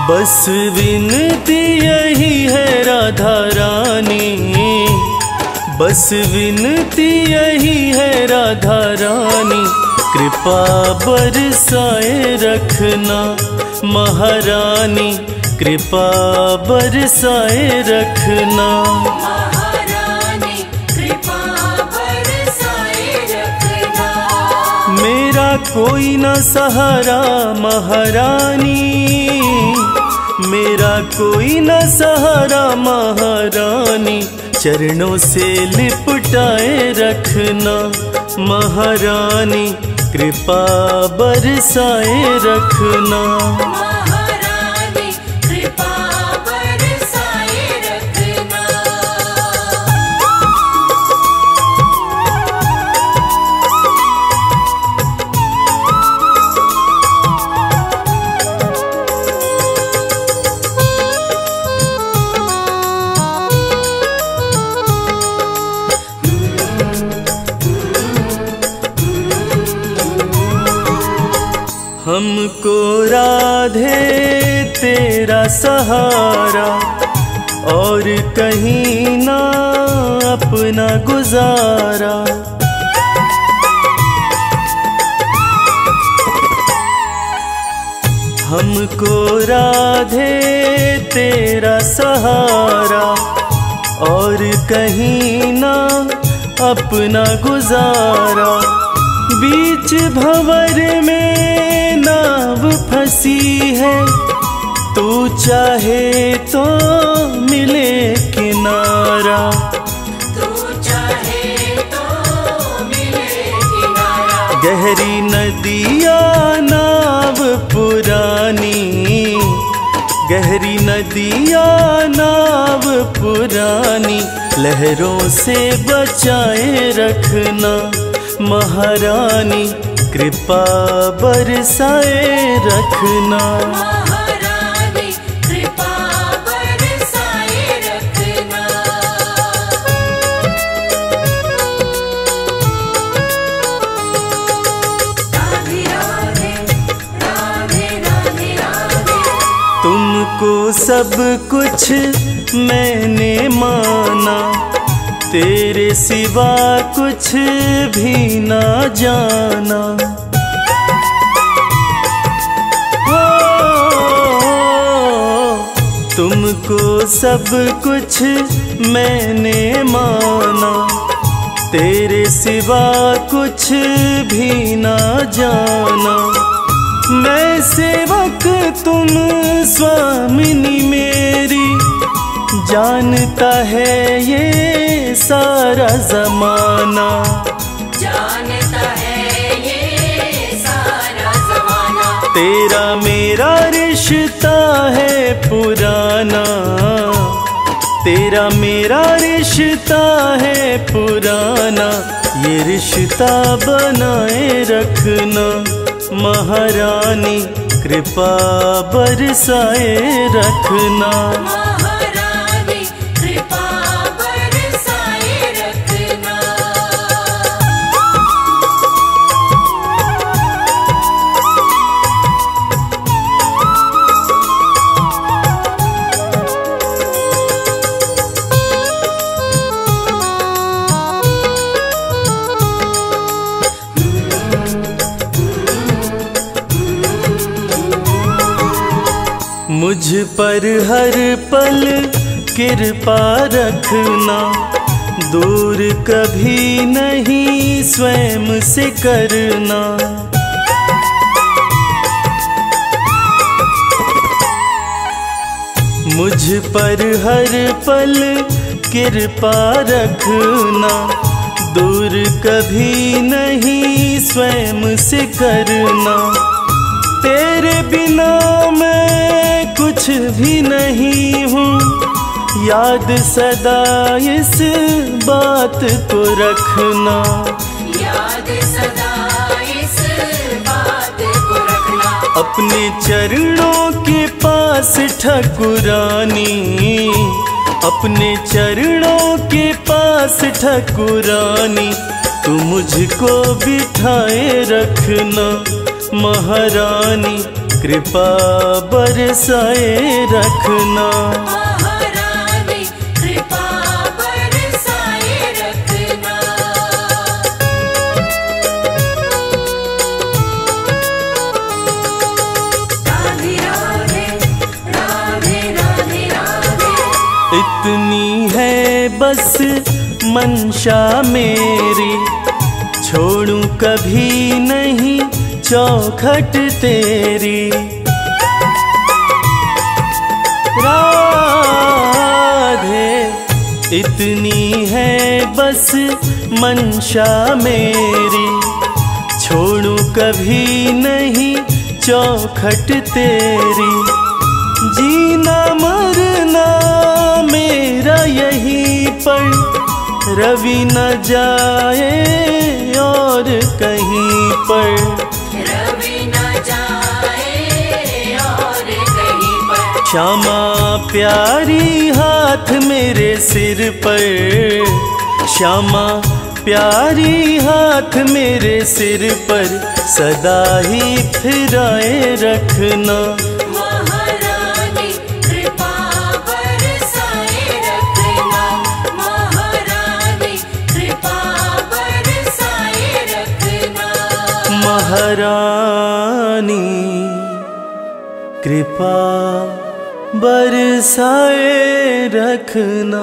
बस विनती यही है राधा रानी, बस विनती यही है राधा रानी, कृपा बरसाए रखना महारानी, कृपा बरसाए रखना महारानी, कृपा बरसाए रखना। मेरा कोई न सहारा महारानी, मेरा कोई न सहारा महारानी, चरणों से लिपटाए रखना महारानी, कृपा बरसाए रखना। महारानी, कृपा बरसाए रखना। हमको राधे तेरा सहारा, और कहीं ना अपना गुजारा। हमको राधे तेरा सहारा, और कहीं ना अपना गुजारा। बीच भंवर में नाव फंसी है, तू चाहे तो मिले किनारा, तू चाहे तो मिले किनारा। गहरी नदिया नाव पुरानी, गहरी नदिया नाव पुरानी, लहरों से बचाए रखना महारानी, कृपा बरसाए रखना। महारानी, कृपा बरसाए रखना। राधे राधे राधे राधे राधे। तुमको सब कुछ मैंने माना, तेरे सिवा कुछ भी ना जाना। तुमको सब कुछ मैंने माना, तेरे सिवा कुछ भी ना जाना। मैं सेवक तुम स्वामिनी मेरी, जानता है ये सारा जमाना, जानता है ये सारा जमाना। तेरा मेरा रिश्ता है पुराना, तेरा मेरा रिश्ता है पुराना, ये रिश्ता बनाए रखना महारानी, कृपा बरसाए रखना। महारानी, कृपा बरसाए रखना। मुझ पर हर पल कृपा रखना, दूर कभी नहीं स्वयं से करना। मुझ पर हर पल कृपा रखना, दूर कभी नहीं स्वयं से करना। तेरे बिना मैं कुछ भी नहीं हूँ, याद सदा इस बात को रखना, याद सदा इस बात को रखना। अपने चरणों के पास ठकुरानी, अपने चरणों के पास ठकुरानी, तू मुझको बिठाए रखना महारानी, कृपा बरसाए रखना। महारानी कृपा बरसाए रखना। राधे राधे राधे राधे राधे। इतनी है बस मंशा मेरी, छोड़ूं कभी नहीं चौखट तेरी। राधे इतनी है बस मंशा मेरी, छोड़ूं कभी नहीं चौखट तेरी। जीना मरना मेरा यहीं पर, रवि न जाए और कहीं पर। रवि न जाए और कहीं पर। श्यामा प्यारी हाथ मेरे सिर पर, श्यामा प्यारी हाथ मेरे सिर पर, सदा ही फिराए रखना। महारानी कृपा बरसाए रखना। महारानी कृपा बरसाए रखना। महारानी कृपा बरसाए रखना।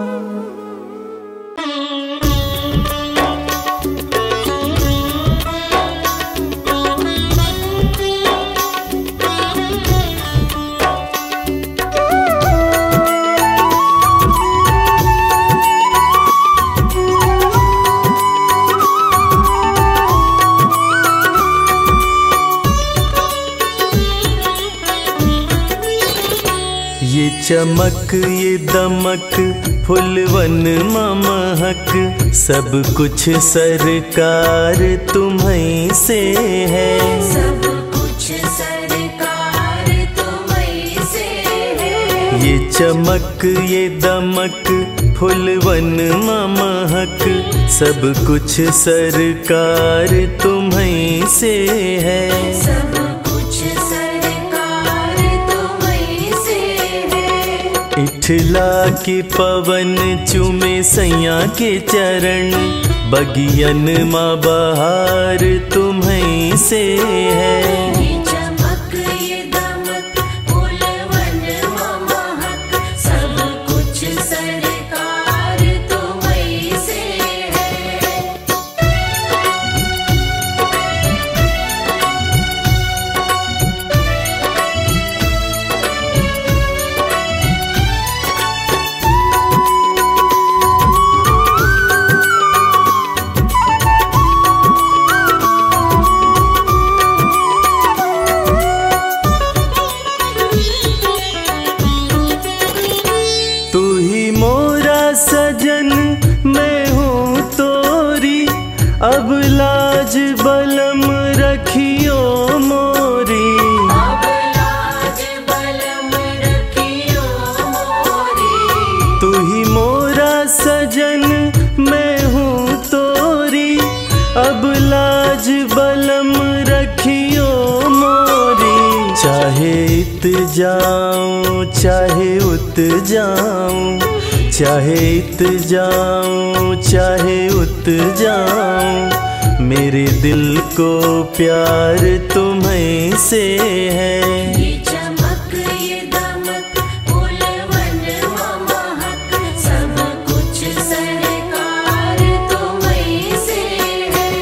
ये चमक ये दमक फुलवन महक, सब कुछ सरकार तुम्हीं से है। सब कुछ सरकार तुम्हीं से है। ये चमक ये दमक फुलवन महक, सब कुछ सरकार तुम्हीं से है। सब कुछ सरकार तुम्हीं से है। इठला के पवन चूमे सैया के चरण, बगियन माँ बहार तुम्हीं से है। ये चमक ये दमक फूलवन महक, सब कुछ सरकार तुम्हीं से है। तू ही मोरा सजन मैं हूँ तोरी, अब लाज बलम रखियो मोरी। अब लाज बलम रखियो मोरी। तू ही मोरा सजन मैं हूँ तोरी, अब लाज बलम रखियो मोरी। चाहे इत जाऊं चाहे उत जाऊं, चाहे इत जाऊं चाहे उत जाऊं, मेरे दिल को प्यार तुम्हीं से है। ये चमक ये दमक फूलवन महक, सब कुछ सरकार तुम्हीं से है।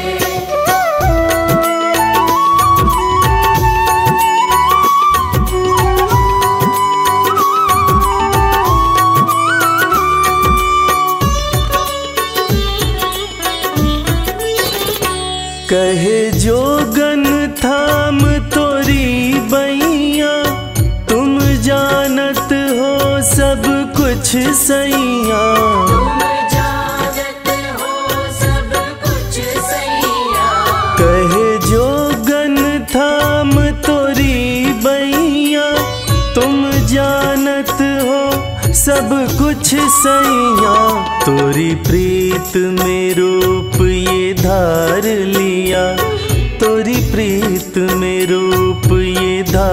कहे जोगन थाम तोरी बैया, तुम जानत हो सब कुछ सैया। तुम जानत हो सब कुछ सैया। कहे जोगन थाम तोरी बैया, तुम जानत हो सब कुछ सैया। तोरी प्रीत में रूप ये धार लिया, तोरी प्रीत में रूप ये धार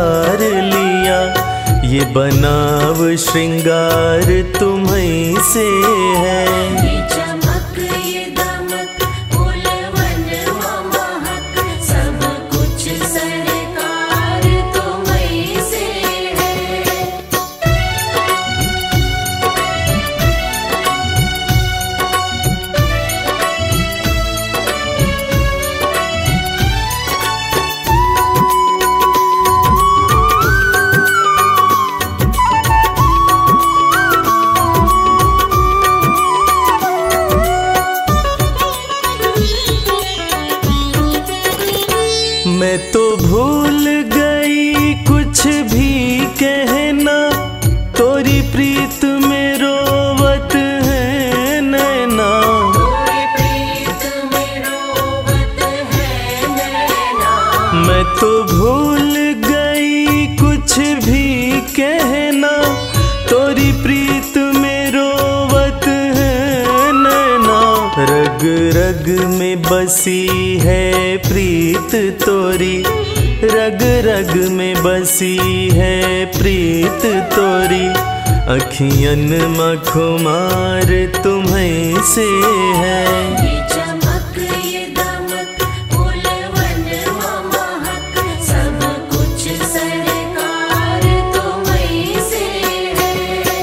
ये बनाव श्रृंगार तुम्हीं से है। ये चमक ये दमक फूलवन महक सब कुछ सरकार तुम्हीं से है। मैं तो भूल गई कुछ भी कहना, तोरी प्रीत में रोवत है नैना। तोरी प्रीत में रोवत है नैना। मैं तो भूल गई कुछ भी कहना, तोरी प्रीत में रोवत है नैना। रग रग में बसी है प्रीत तोरी, रग रग में बसी है प्रीत तोरी। अखियन मखुमार तुम्हीं से है। ये चमक ये दमक फूलवन महक सब कुछ सरकार तुम्हीं से है।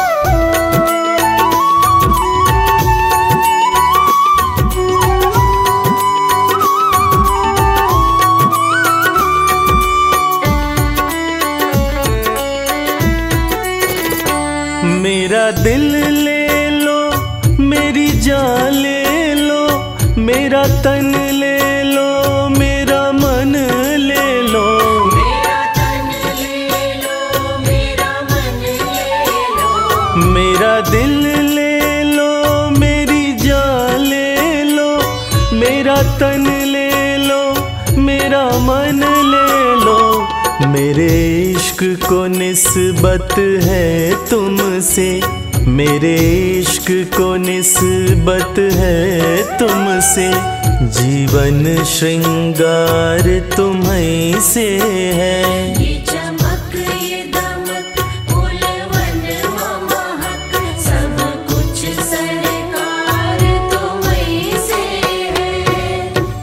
मेरा दिल ले लो, मेरी जान ले लो, मेरा तन ले लो, मेरा मन ले लो। मेरा तन ले लो, मेरा मन ले लो। मेरा दिल ले लो, मेरी जान ले लो, मेरा तन ले लो, मेरा मन ले लो। मेरे इश्क को निस्बत है तुमसे, मेरे इश्क को निस्बत है तुमसे। जीवन श्रृंगार तुम्हीं से है। ये चमक ये दमक फूलवन महक सब कुछ सरकार तुम्हीं से है।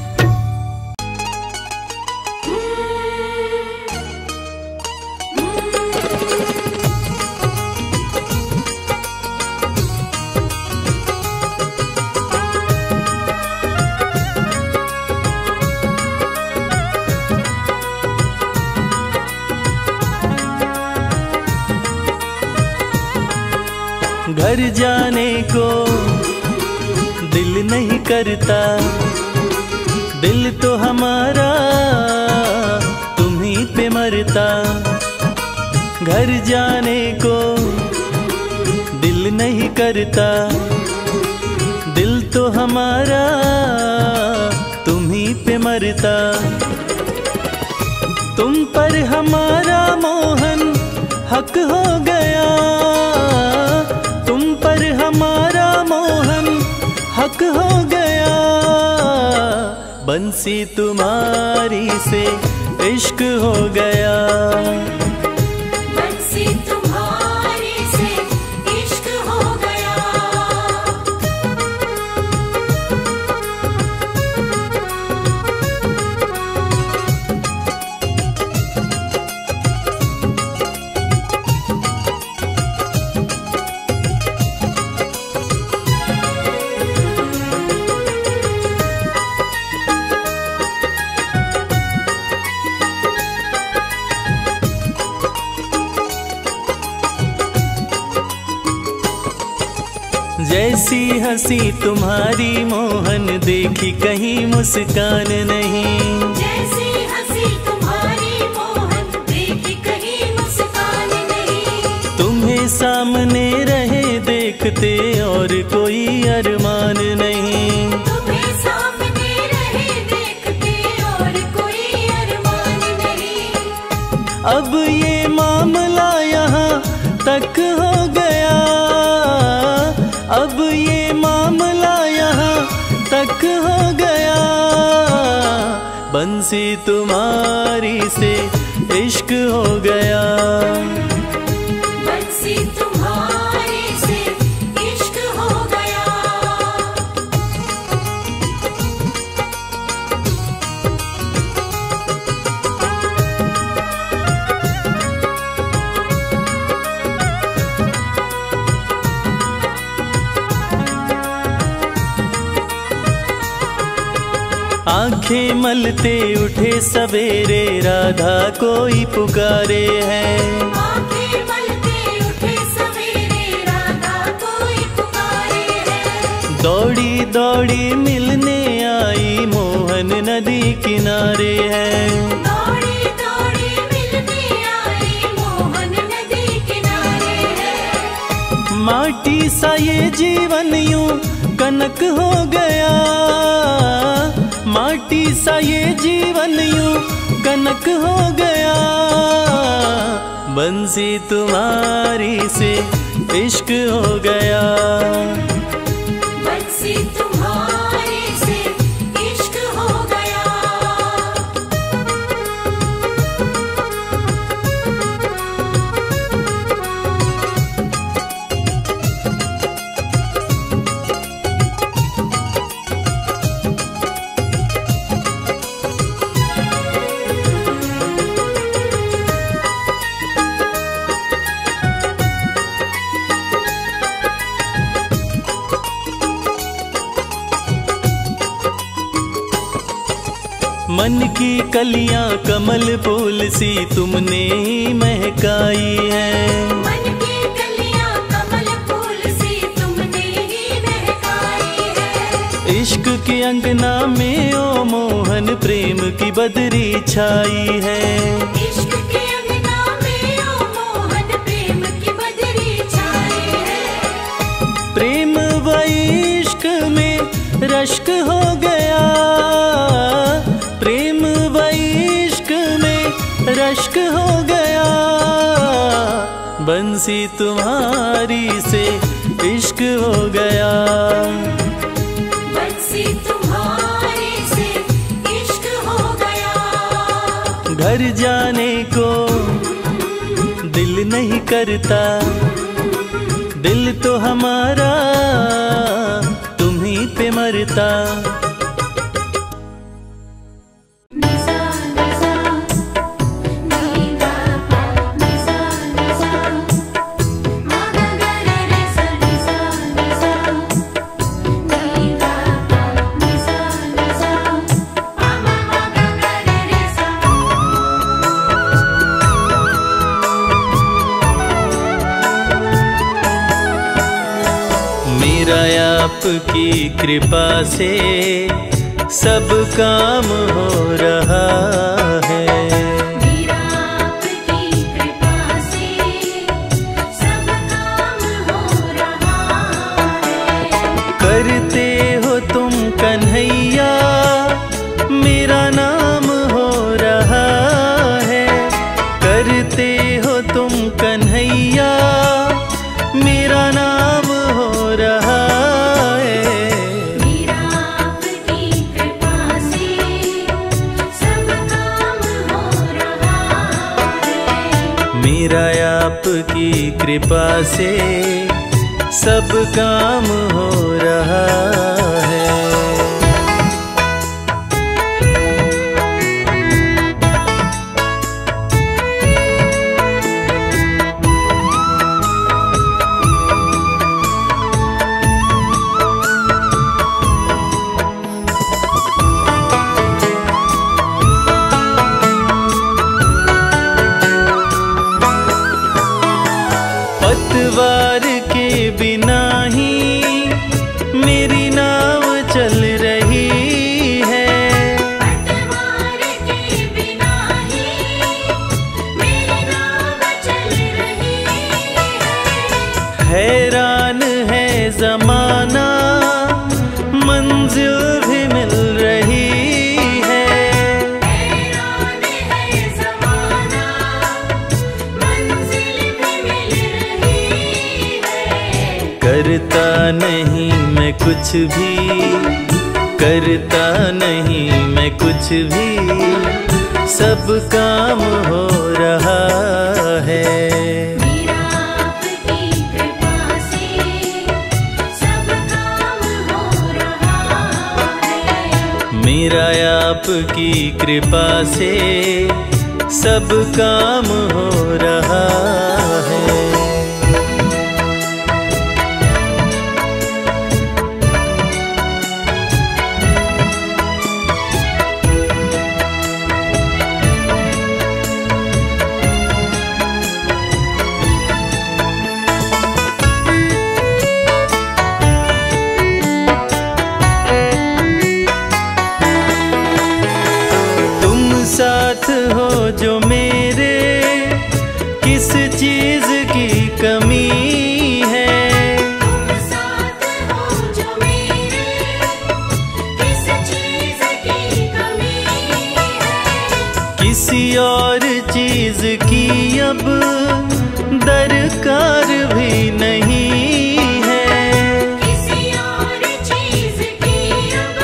घर जाने को दिल नहीं करता, दिल तो हमारा तुम्हीं पे मरता। घर जाने को दिल नहीं करता, दिल तो हमारा तुम्हीं पे मरता। तुम पर हमारा मोहन हक हो गया, तुम पर हमारा मोहन हक हो गया। बंसी तुम्हारी से इश्क हो गया, बंसी तुम्हारी से इश्क हो गया। जैसी हंसी तुम्हारी मोहन देखी कहीं मुस्कान नहीं। जैसी हंसी तुम्हारी मोहन देखी कहीं मुस्कान नहीं। तुम्हें सामने रहे देखते और कोई अरमान नहीं। तुम्हें सामने रहे देखते और कोई अरमान नहीं। अब ये मामला यहाँ तक हो गया, अब ये मामला यहाँ तक हो गया। बंसी तुम्हारी से इश्क हो गया, आंखें मलते उठे सवेरे, राधा कोई पुकारे है। आंखें मलते उठे सवेरे, राधा कोई पुकारे है। दौड़ी दौड़ी मिलने आई, मोहन नदी किनारे है। दौड़ी दौड़ी मिलने आई, मोहन नदी किनारे है। माटी सा ये जीवन यूं कनक हो गया, माटी सा ये जीवन यूं कनक हो गया। बंसी तुम्हारी से इश्क हो गया, बंसी तुम्हारे से इश्क हो गया। मन की कलियां कमल फूल सी तुमने ही महकाई है। मन की कलियां कमल फूल सी तुमने ही महकाई है। इश्क के अंगना में ओ मोहन प्रेम की बदरी छाई है। इश्क के अंगना में ओ मोहन प्रेम की बदरी छाई है। प्रेम व इश्क में रश्क हो गया, प्रेम व इश्क में रश्क हो गया। बंसी तुम्हारी से इश्क हो गया, बंसी तुम्हारे से इश्क हो गया। घर जाने को दिल नहीं करता, दिल तो हमारा तुम्हीं पे मरता। निसा निसा नीदा निसा निसा मागा गा रे सा निसा निसा नीदा निसा निसा मामा मागा गा रे सा। मेरा आपकी कृपा से सब काम हो रहा है। मेरा आपकी कृपा से सब काम हो रहा है। करते हो तुम कन्हैया, मेरा नाम हो रहा है। करते हो तुम कन्हैया, मेरा नाम हो रहा है। मेरा आपकी कृपा से सब काम हो रहा है। मेरा आपकी कृपा से सब काम हो रहा है। पतवार के बिना ही मेरी नाव चल रही है। पतवार के बिना ही मेरी नाव चल रही है। हैरान है जमाना, मंजिल भी मिल रही है। हैरान है ज़माना, मंजिल भी मिल रही है। करता नहीं मैं कुछ भी, करता नहीं मैं कुछ भी, सब काम हो रहा है। मेरा आपकी कृपा से सब काम हो रहा है। मेरा आपकी कृपा से सब काम हो रहा है। साथ हो जो मेरे, किस चीज की कमी है। तुम साथ हो जो मेरे, किस चीज की कमी है। किसी और चीज की अब दरकार भी नहीं है। किसी और चीज की अब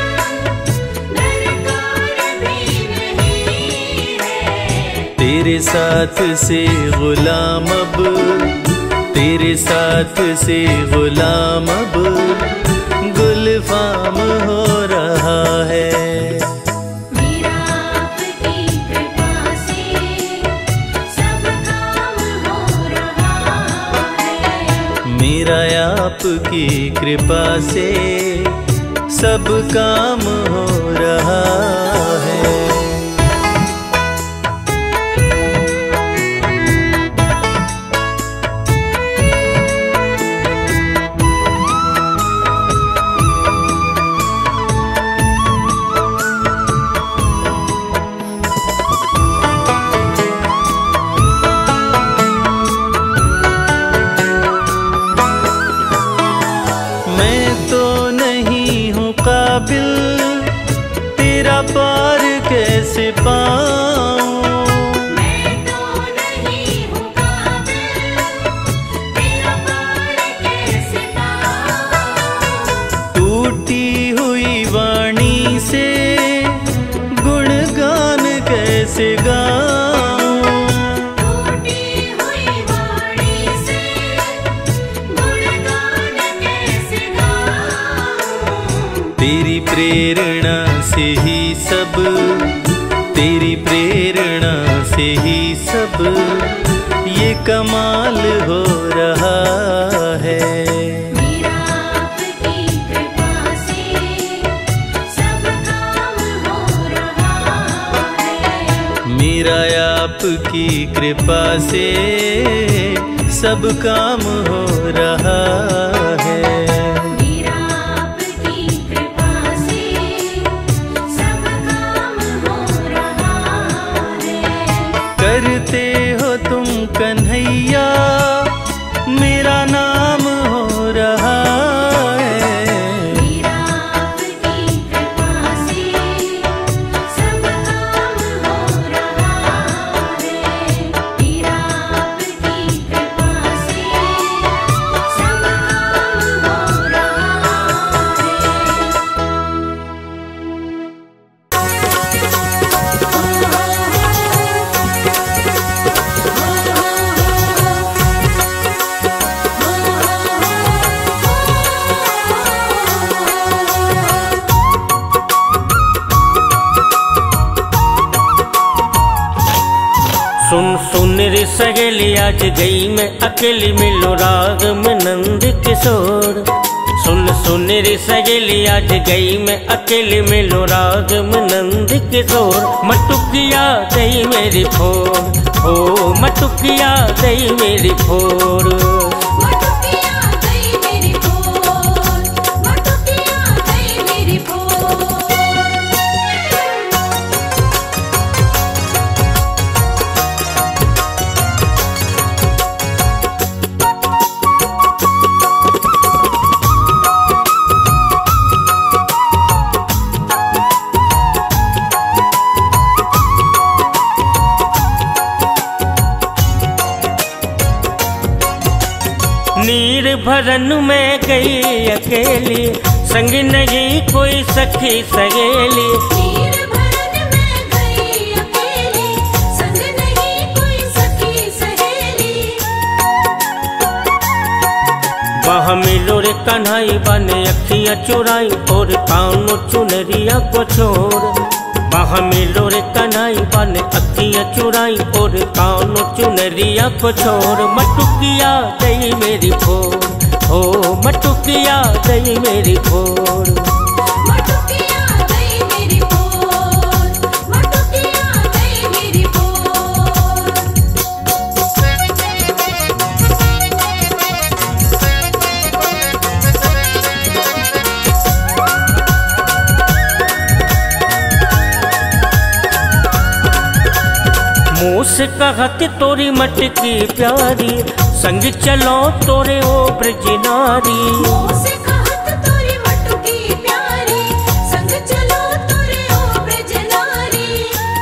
दरकार भी नहीं है। तेरे साथ से गुलाम अब, तेरे साथ से गुलाम अब गुलफाम हो रहा है। मेरा आपकी कृपा से सब काम हो रहा है। मेरा आपकी कृपा से सब काम हो रहा है। तेरा पार कैसे पाऊं। मैं तो नहीं हूँ काबिल, तेरा पार कैसे पाऊं। टूटी हुई वाणी से गुणगान कैसे गाऊं। टूटी हुई वाणी से गुणगान कैसे गाऊं। तेरी प्रेरणा से ही सब, तेरी प्रेरणा से ही सब ये कमाल हो रहा है। मेरा आपकी कृपा से सब काम हो रहा है। मेरा आपकी कृपा से सब काम हो रहा है। करते हो तुम कन्हैया मेरा नाम हो रहा है। मेरा आपकी कृपा से सब काम हो रहा है। मेरा आपकी कृपा से सब काम हो रहा सुन सुन रे सहेली आज गई मैं अकेली, मिलो राग में नंद किशोर। सुन सुन रे सहेली आज गई मैं अकेली, मिलो राग में नंद किशोर। मटुकिया दई मेरी फोर, ओ मटुकिया दई मेरी फोर। मटुकिया गई मेरी फोर, मटुकिया गई मेरी फोर। नीर भरन में गई अकेली, संग नहीं कोई सखी सहेली। नीर भरन में गई अकेली, संग नहीं कोई सखी सहेली। वहाँ मिलो रे कन्हई बने अखियाँ चुराई और कानों चुनरिया को छोड़। वहाँ मिलो रे कन्हई बने अखियाँ चुराई और कानों चुनरिया को छोड़। मटुकिया दई मेरी फोर, ओ मटुकिया दई मेरी फोर। मटुकिया गई मेरी फोर, मटुकिया गई मेरी फोर। मुँह से कहत तोरी मटकी प्यारी, संग चलो तोरे ओ ब्रज नारी। मुँह से कहत तोरी मटकी प्यारी, संग चलो तोरे ओ ब्रज नारी।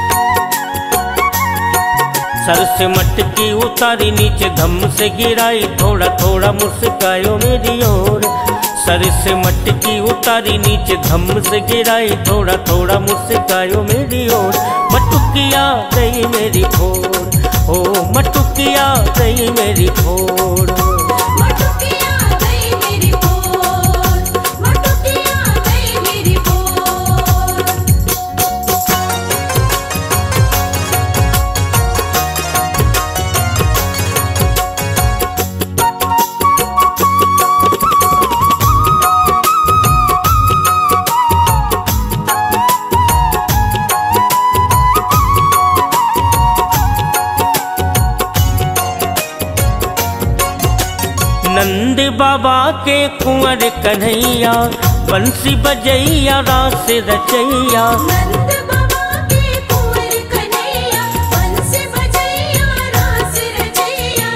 सर से मटकी उतारी नीचे धम से गिराई, थोड़ा थोड़ा मुस्कायो मेरी ओर। सर से मटकी उतारी नीचे धम से गिराई, थोड़ा थोड़ा मुस्कायो मेरी ओर। मटुकिया गई मेरी फोड़, ओ मटुकिया गई मेरी फोड़। मटुकिया गई मेरी फोड़, मटुकिया गई मेरी फोड़। नंद बाबा के कुंवर कन्हैया, बंसी बजैया रास रचैया। नंद बाबा के कुंवर कन्हैया, बंसी बजैया रास रचैया।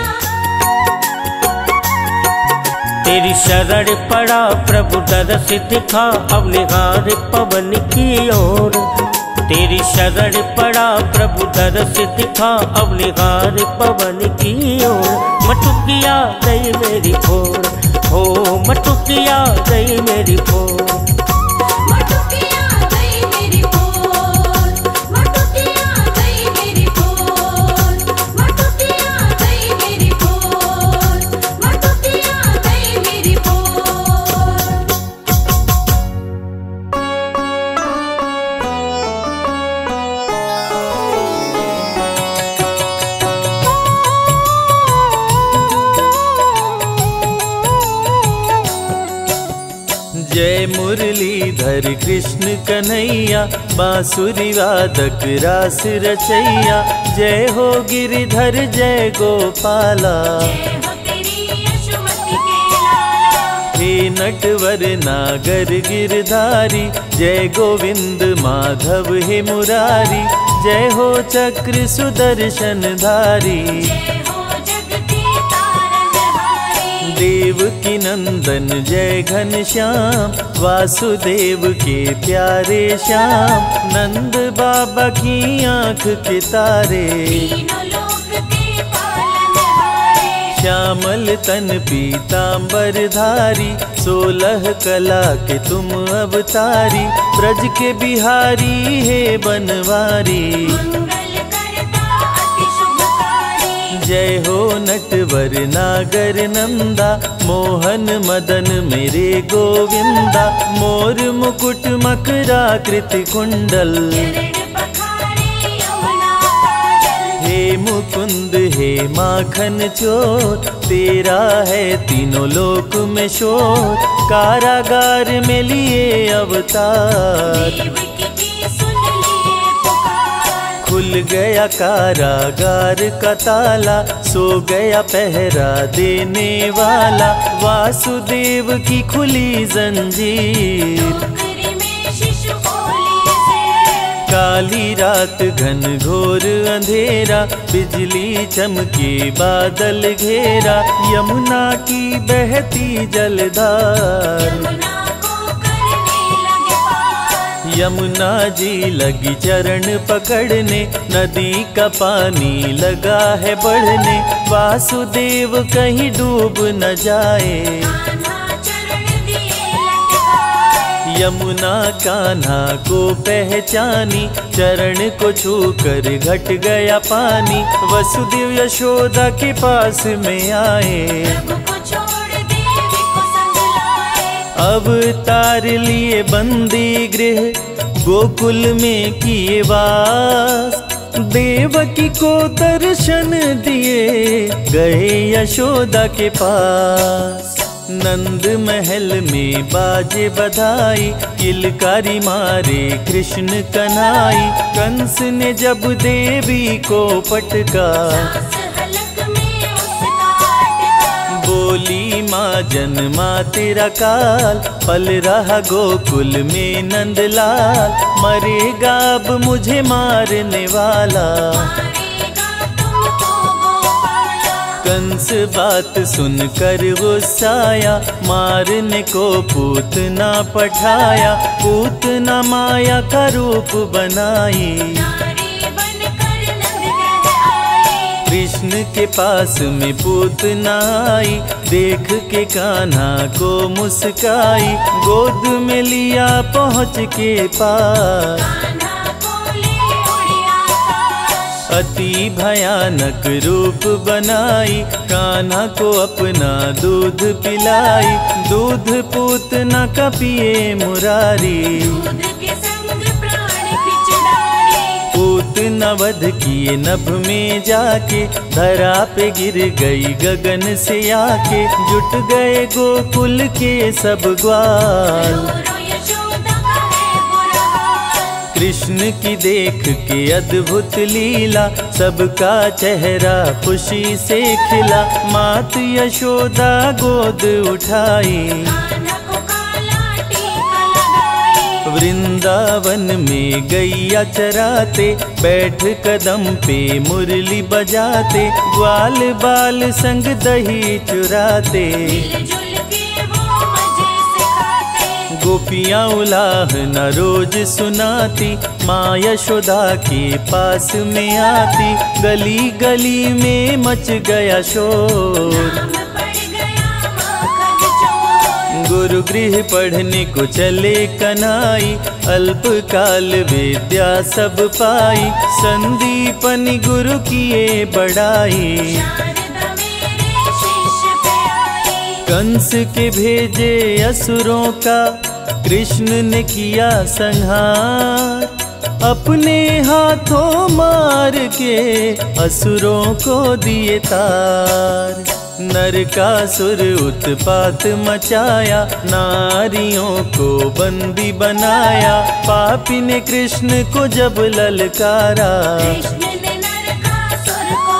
तेरी शरण पड़ा प्रभु दरस दिखा, अब निहार पवन की ओर। तेरी शरण पड़ा प्रभु दरस दिखा, अब निहार पवन की ओर। मटुकिया गई मेरी फोड़, हो मटुकिया गई मेरी फोड़। मटुकिया गई मेरी फोड़, मटुकिया गई मेरी फोड़। मटुकिया गई मेरी फोड़, मटुकिया गई मेरी फोड़। जय मुरलीधर कृष्ण कन्हैया, बांसुरी वादक रास रचैया। जय हो गिरिधर जय गोपाला, जय हो तेरी यशोमती के लाला। हे नटवर नागर गिरधारी, जय गोविंद माधव हे मुरारी। जय हो चक्र सुदर्शन धारी, जय हो जग के तारनहारी। देवकी नंदन जय घनश्याम, वासुदेव के प्यारे श्याम। नंद बाबा की आँख के तारे, तीनों लोक के पालनहारे। श्यामल तन पीतांबर धारी, 16 कला के तुम अवतारी। ब्रज के बिहारी हे बनवारी, मंगल करता अति शुभकारी। जय हो नटवर नागर नंदा, मोहन मदन मेरे गोविंदा। मोर मुकुट मकराकृति कुंडल, चरण पखारे यमुना काजल। हे मुकुंद हे माखन चोर, तेरा है तीनों लोक में शोर। कारागार में लिए अवतार, देवकी की सुन लिए पुकार। खुल गया कारागार का ताला, सो गया पहरा देने वाला। वासुदेव की खुली जंजीर, टोकरी में शिशु बोली से। काली रात घन घोर अंधेरा, बिजली चमके बादल घेरा। यमुना की बहती जलधार, यमुना को करने लगे पार। यमुना जी लगी चरण पकड़ने, नदी का पानी लगा है बढ़ने। वासुदेव कहीं डूब न जाए, कान्हा चरण दिए लटकाए। यमुना कान्हा को पहचानी, चरण को छूकर घट गया पानी। वसुदेव यशोदा के पास में आए, प्रभु को छोड़ देवी को संग लाए। अब तार लिए बंदी गृह, गोकुल में किए वास। देवकी को दर्शन दिए, गए यशोदा के पास। नंद महल में बाजे बधाई, किलकारी मारे कृष्ण कन्हाई। कंस ने जब देवी को पटका, सास हलक में उसका अटका। बोली माँ जन्मा तेरा काल, पल रहा गोकुल में नंदलाल। मरेगा अब मुझे मारने वाला, मारेगा कंस बात सुनकर गुस्साया, मारने को पूतना पठाया। पूतना माया का रूप बनाई, नारी बनकर नंदग्रह आई। कृष्ण के पास में पूतना आई, देख के कान्हा को मुस्काई। गोद में लिया पहुँच के पास, कान्हा को ले उड़े आकाश। अति भयानक रूप बनाई। कान्हा को अपना दूध पिलाई, दूध पूतना का पिए मुरारी। दूध के संग प्राण खिंच डाले, पूतना वध किए नभ में जाके, धरा पे गिर गई गगन से आके। जुट गए गोकुल के सब ग्वाल, रो रो यशोदा का है बुरा हाल। कृष्ण की देख के अद्भुत लीला, सबका चेहरा खुशी से खिला। मात यशोदा गोद उठाई, कान्हा को काला टीका लगाई। वृंदावन में गैया चराते, बैठ कदम पे मुरली बजाते। ग्वाल बाल संग दही चुराते, मिलजुल के वो मजे से खाते। गोपियाँ उलाहना रोज सुनाती। माँ यशोदा के पास में आती, गली गली में मच गया शोर। नाम पड़ गया माखन चोर। गुरु गृह पढ़ने को चले कन्हई, अल्पकाल विद्या सब पाई। संदीपनि गुरु किए बड़ाई, शारदा मेरे शिष्य पे आई। कंस के भेजे असुरों का, कृष्ण ने किया संहार। अपने हाथों मार के असुरों को दिए तार। नरकासुर उत्पात मचाया, नारियों को बंदी बनाया। पापी ने कृष्ण को जब ललकारा, कृष्ण ने नरकासुर को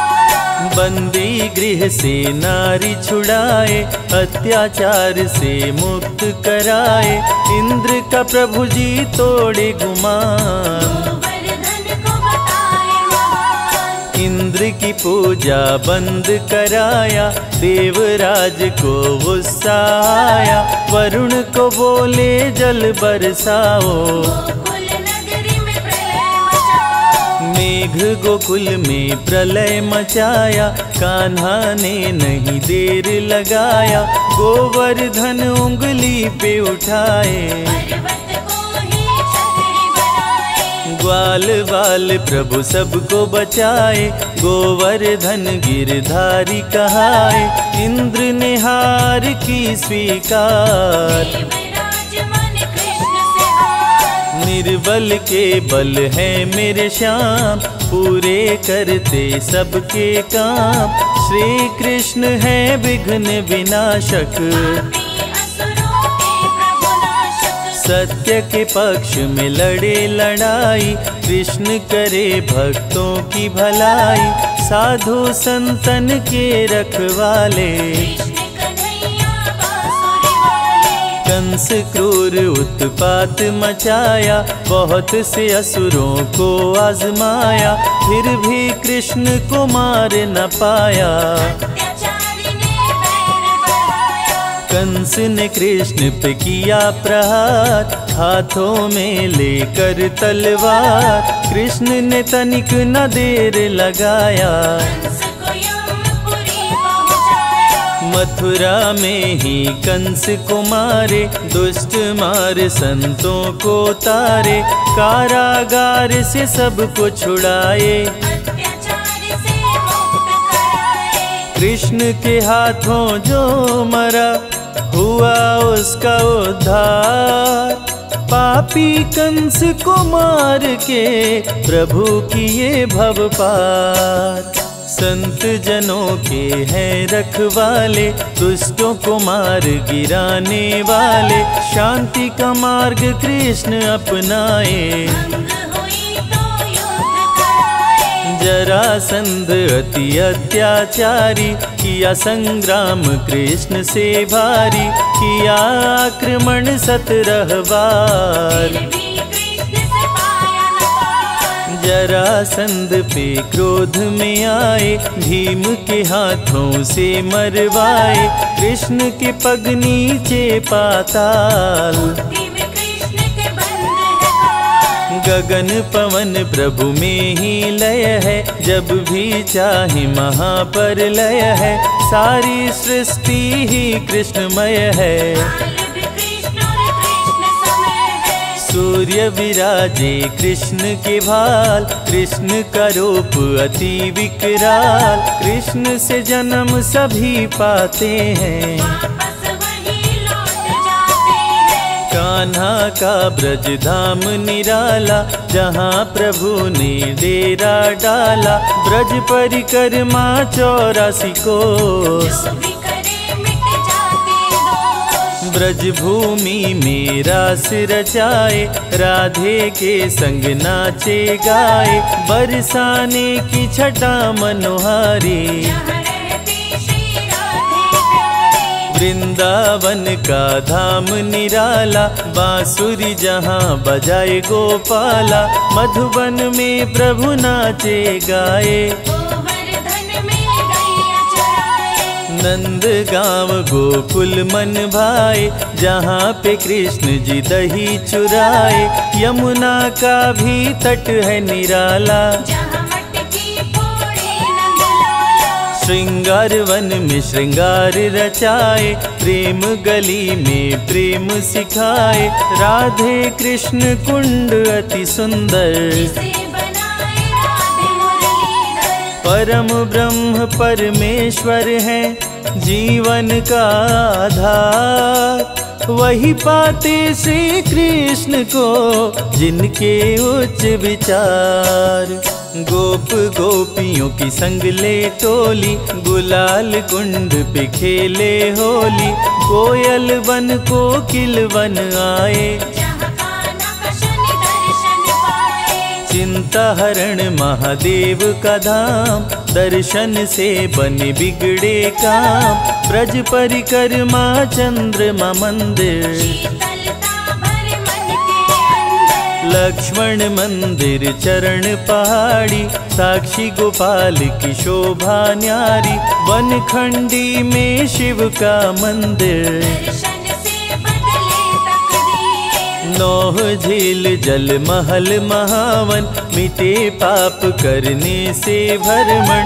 मारा। बंदी गृह से नारी छुड़ाए, अत्याचार से मुक्त कराए। इंद्र का प्रभु जी तोड़े गुमान, गोवर्धन को बताए महान। इंद्र की पूजा बंद कराया। देवराज को गुस्सा आया, वरुण को बोले जल बरसाओ। गोकुल नगरी में प्रलय मचाओ। मेघ गोकुल में प्रलय मचाया, कान्हा ने नहीं देर लगाया। गोवर्धन उंगली पे उठाए, पर्वत को ही छतरी बनाए। ग्वाल बाल प्रभु सबको बचाए। गोवर्धन गिरधारी कहाए, इंद्र ने हार की स्वीकार। देवराज मन कृष्ण से हार। निर्बल के बल है मेरे श्याम, पूरे करते सबके काम। श्री कृष्ण है विघ्न विनाशक, पापी असुरों के प्रभु नाशक। सत्य के पक्ष में लड़े लड़ाई। कृष्ण करे भक्तों की भलाई, साधु संतन के रखवाले। कृष्ण कन्हैया बांसुरी वाले। कंस क्रूर उत्पात मचाया, बहुत से असुरों को आजमाया। फिर भी कृष्ण को मार न पाया। अत्याचारी ने बैर बढ़ाया। कंस ने कृष्ण पे किया प्रहार, हाथों में लेकर तलवार। कृष्ण ने तनिक न देर लगाया, कंस को यमपुरी पहुंचाया। मथुरा में ही कंस को मारे। दुष्ट मार संतों को तारे, कारागार से सबको छुड़ाए। अत्याचारी से मुक्त कराए। कृष्ण के हाथों जो मरा, हुआ उसका उद्धार। पापी कंस को मार के प्रभु किए भव पार। संत जनों के हैं रखवाले, दुष्टों को मार गिराने वाले। शांति का मार्ग कृष्ण अपनाए, भंग हुई तो युद्ध कराए। जरासंध अति अत्याचारी, किया संग्राम कृष्ण से भारी। किया आक्रमण 17 बार, फिर भी कृष्ण से पाया न पार। जरासंध पे क्रोध में आए, भीम के हाथों से मरवाए। कृष्ण के पग नीचे पाताल, बुद्धि में कृष्ण के बंद है काल। गगन पवन प्रभु में ही लय है, जब भी चाहे महाप्रलय है। सारी सृष्टि ही कृष्णमय है, काल भी कृष्ण और कृष्ण समय है। सूर्य विराजे कृष्ण के भाल, कृष्ण का रूप अति विकराल। कृष्ण से जन्म सभी पाते हैं, वापस वही लौट जाते हैं। कान्हा का ब्रज धाम निराला, जहाँ प्रभु ने डेरा डाला। ब्रज परिक्रमा 84 कोस, जो भी करे मिट जाते दोष। ब्रज भूमि में रास रचाए, राधे के संग नाचे गाए। बरसाने की छटा मनोहारी, जहाँ रहती श्री राधे प्यारी। वृंदावन का धाम निराला। बांसुरी जहाँ बजाए गोपाला, मधुबन में प्रभु नाचे गाए। गोवर्धन में गैया चराए। नंद गाँव गोकुल मन भाए, जहाँ पे कृष्ण जी दही चुराए। यमुना का भी तट है निराला, जहाँ मटकी फोड़े नंदलाला। श्रृंगार वन में श्रृंगार रचाए, प्रेम गली में प्रेम सिखाए। राधे कृष्ण कुंड अति सुंदर, जिसे बनाए राधे मुरलीधर। परम ब्रह्म परमेश्वर है जीवन का आधार। वही पाते श्री कृष्ण को जिनके उच्च विचार। गोप गोपियों की संग ले टोली, गुलाल कुंड पे खेले होली। कोयल वन कोकिल वन आए, जहाँ कान्हा का शनि दर्शन पाए। चिंता हरण महादेव का धाम, दर्शन से बने बिगड़े काम। ब्रज परिक्रमा चंद्रमा मंदिर, शीतलता भरे मन के अंदर। लक्ष्मण मंदिर चरण पहाड़ी। साक्षी गोपाल की शोभा न्यारी, वनखंडी में शिव का मंदिर। दर्शन से बदले तकदीर। नौह झील जल महल महावन, मिटे पाप करने से भरमण।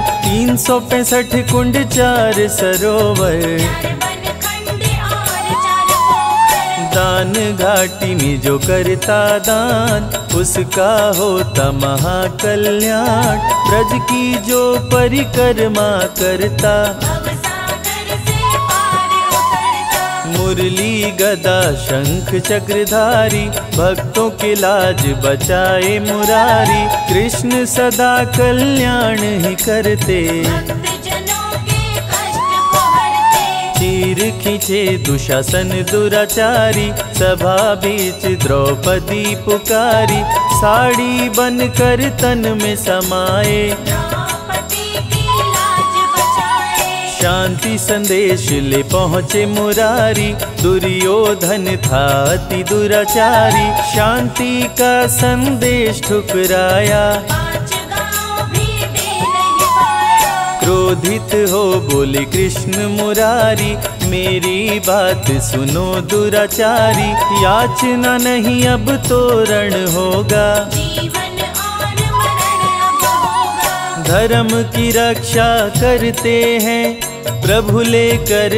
365 कुंड 4 सरोवर, चार वनखंड और 4 पोखर। दान घाटी में जो करता दान, उसका होता महाकल्याण। ब्रज की जो परिक्रमा करता, भवसागर से पार उतरता। मुरली गदा शंख चक्रधारी। भक्तों के लाज बचाए मुरारी, कृष्ण सदा कल्याण ही करते। भक्तजनों के कष्ट को हरते। चीर खींचे दुशासन दुराचारी, सभा बीच द्रौपदी पुकारी। साड़ी बनकर तन में समाए, द्रौपदी की लाज बचाए। शांति संदेश ले पहुँचे मुरारी। दुर्योधन था अति दुराचारी, शांति का संदेश ठुकराया। 5 गाँव भी दे नहीं पाया। क्रोधित हो बोले कृष्ण मुरारी, मेरी बात सुनो दुराचारी। याचना नहीं अब तो रण होगा, जीवन और मरण अब होगा। धर्म की रक्षा करते हैं प्रभु लेकर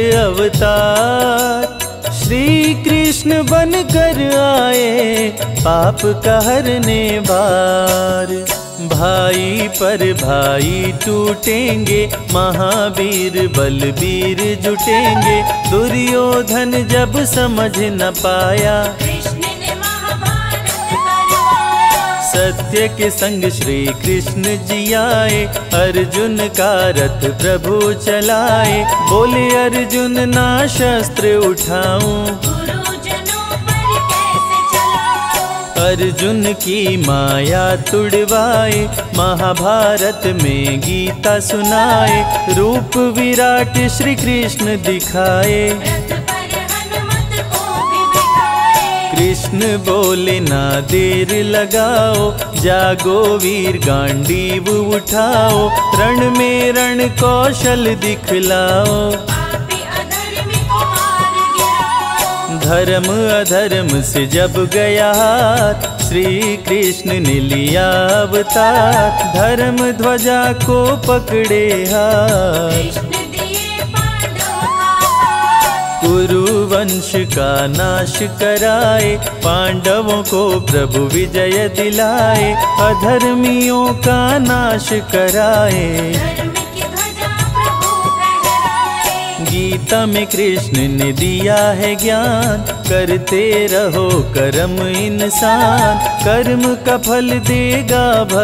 अवतार। श्री कृष्ण बनकर आए, पाप का हरने बार। भाई पर भाई टूटेंगे, महावीर बलबीर जुटेंगे। दुर्योधन जब समझ न पाया, कृष्ण ने महाभारत करवाया। सत्य के संग श्री कृष्ण जी आए, अर्जुन का रथ प्रभु चलाए। बोले अर्जुन ना शस्त्र उठाऊं, गुरुजनों पर कैसे चलाऊं। अर्जुन की माया तुड़वाए, महाभारत में गीता सुनाए। रूप विराट श्री कृष्ण दिखाए, रथ पर हनुमत को भी बिठाए। कृष्ण बोले ना देर लगाओ, जागो वीर गांडीव उठाओ, रण में रण कौशल दिखलाओ। पापी अधर्मी को मार गिराओ। धर्म अधर्म से जब गया हाथ, श्री कृष्ण ने लिया अवतार, धर्म ध्वजा को पकड़े हाथ। कृष्ण दिए पांडवों का साथ। कुरु वंश का नाश कराए, पांडवों को प्रभु विजय दिलाए, अधर्मियों का नाश कराए। धर्म की ध्वजा प्रभु फहराए। गीता में कृष्ण ने दिया है ज्ञान, करते रहो कर्म इंसान, कर्म का फल देगा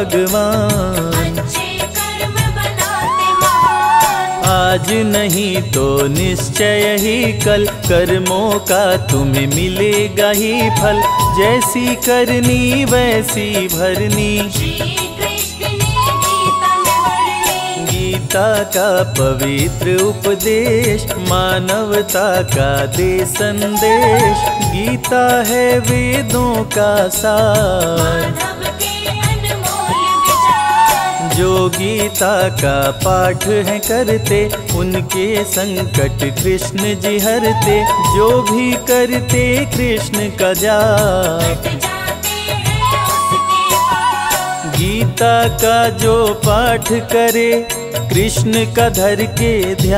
भगवान। अच्छे कर्म बनाते महान। आज नहीं तो निश्चय ही कल, कर्मों का तुम्हें मिलेगा ही फल, जैसी करनी वैसी भरनी। श्री कृष्ण ने गीता में वर्णी। गीता का पवित्र उपदेश, मानवता का दे संदेश, गीता है वेदों का सार। माधव के अनमोल विचार। जो गीता का पाठ है करते, उनके संकट कृष्ण जी हरते, जो भी करते कृष्ण का जाप। हट जाते हैं उसके पाप। गीता का जो पाठ करे, कृष्ण का धर के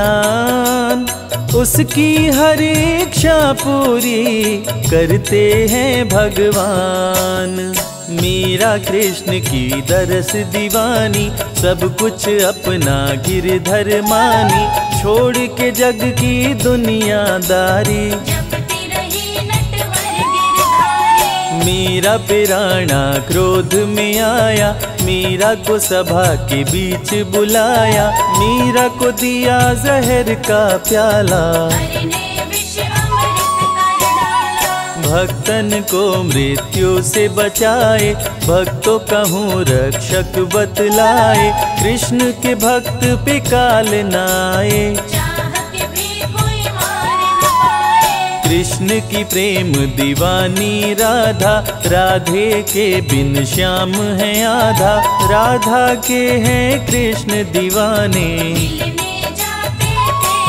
ध्यान, उसकी हर इच्छा पूरी करते हैं भगवान। मीरा कृष्ण की दरस दीवानी, सब कुछ अपना गिरधर मानी, छोड़ के जग की दुनियादारी। जपती रही नटवर गिरधारी। मीरा पिराना क्रोध में आया, मीरा को सभा के बीच बुलाया, मीरा को दिया जहर का प्याला। हरि ने विष अमृत कर डाला। भक्तन को मृत्यु से बचाए, भक्तों कहूँ रक्षक बतलाए, कृष्ण के भक्त पे काल न आए। चाह के भी कोई मार न पाए। कृष्ण की प्रेम दीवानी राधा, राधे के बिन श्याम है आधा, राधा के हैं कृष्ण दीवाने। मिलने जाते थे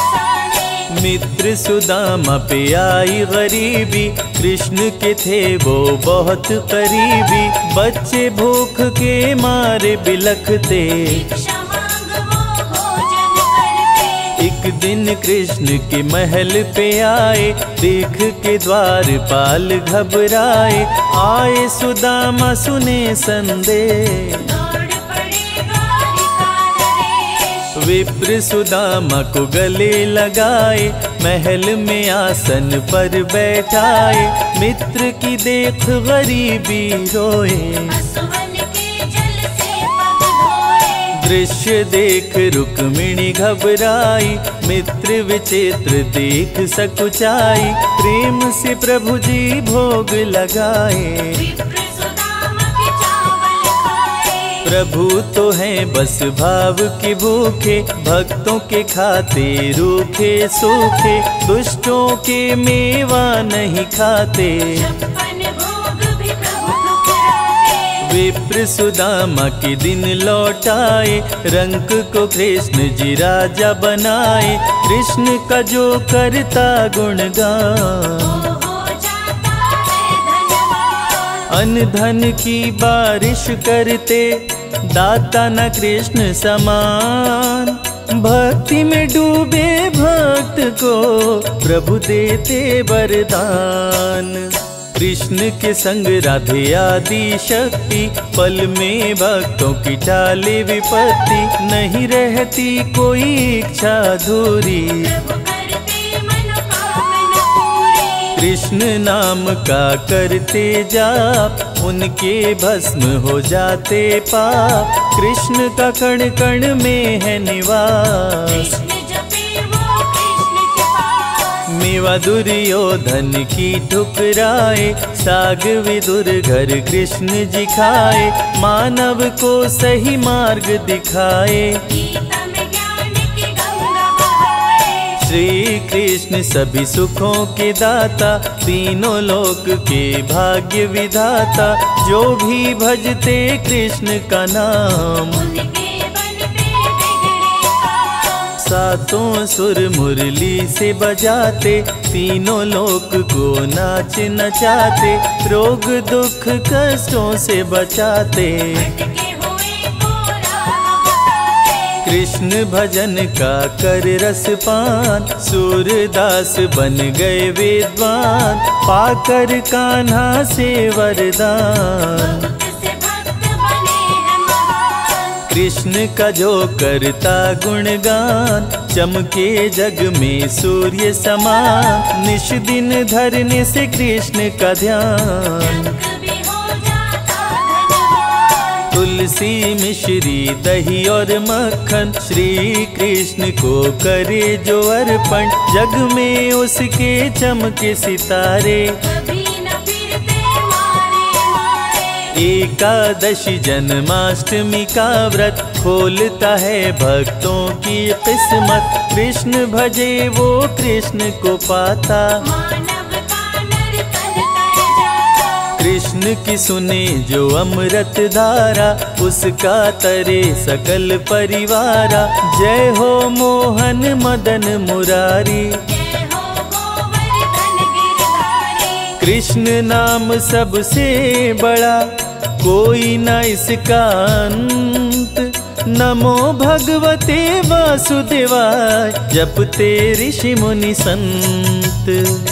बरसाने। मित्र सुदामा पे आई गरीबी, कृष्ण के थे वो बहुत करीबी, बच्चे भूख के मारे बिलखते। भिक्षा मांग वो भोजन करते। एक दिन कृष्ण के महल पे आए, देख के द्वारपाल घबराए, आए सुदामा सुने संदेश। दौड़ पड़े द्वारिका नरेश। विप्र सुदामा को गले लगाए, महल में आसन पर बैठाए, मित्र की देख गरीबी रोए। असुवन के जल से पग धोए। दृश्य देख रुक्मिणी घबराई, मित्र विचित्र देख सकुचाई, प्रेम से प्रभु जी भोग लगाए। विप्र सुदामा के चावल खाए। प्रभु तो हैं बस भाव के भूखे, भक्तों के खाते रूखे सूखे, दुष्टों के मेवा नहीं खाते। 56 भोग भी प्रभु ठुकराए। विप्र सुदामा के दिन लौटाए, रंक को कृष्ण जी राजा बनाए, कृष्ण का जो करता गुणगान। हो जाता है धनवान। अन्न धन की बारिश करते, दाता न कृष्ण समान, भक्ति में डूबे भक्त को प्रभु देते वरदान। कृष्ण के संग राधे आदि शक्ति, पल में भक्तों की टाले विपत्ति, नहीं रहती कोई इच्छा अधूरी। प्रभु करते मनोकामना पूरी। कृष्ण नाम का करते जाप, उनके भस्म हो जाते पाप, कृष्ण का कण कण में है निवास। कृष्ण जपे वो कृष्ण के पास। मेवा दुर्योधन की ठुकराए, साग विदुर घर कृष्ण जी खाए, मानव को सही मार्ग दिखाए। गीता में ज्ञान की गंगा बहाए। श्री कृष्ण सभी सुखों के दाता, तीनों लोक के भाग्य विधाता। जो भी भजते कृष्ण का नाम, उनके बन पे बिगड़े काम। सातों सुर मुरली से बजाते, तीनों लोक को नाच नचाते। रोग दुख कष्टों से बचाते, भटके हुए को राह बताते। कृष्ण भजन का कर रस पान, सूरदास बन गए विद्वान। पाकर कान्हा से वरदान, बहुत से भक्त बने हैं महान। कृष्ण का जो करता गुणगान। चमके जग में सूर्य समान, निश दिन धरने से कृष्ण का ध्यान। जग भी हो जाता धनवान। तुलसी मिश्री दही और मक्खन, श्री कृष्ण को करे जो अर्पण। जग में उसके चमके सितारे, कभी न फिरते मारे मारे। एकादशी जन्माष्टमी का व्रत, खोलता है भक्तों की किस्मत। कृष्ण भजे वो कृष्ण को पाता, मानव का नर्तन कर जाता। कृष्ण की सुने जो अमृत धारा, उसका तरे सकल परिवारा। जय हो मोहन मदन मुरारी, जय हो गोवर्धन गिरधारी। कृष्ण नाम सबसे बड़ा, कोई न इसका अंत। नमो भगवते वासुदेवाय, जपते ऋषि मुनि संत।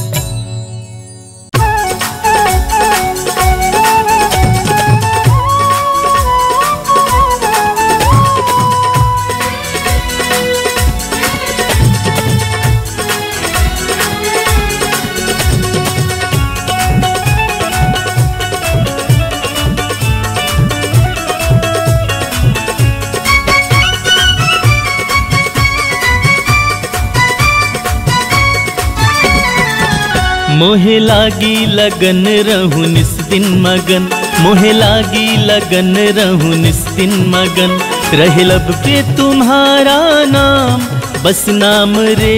मोहे लागी लगन रहूं निस दिन मगन, मोहे लागी लगन रहूं निस दिन मगन। रहे लब पे तुम्हारा नाम, बस नाम रे।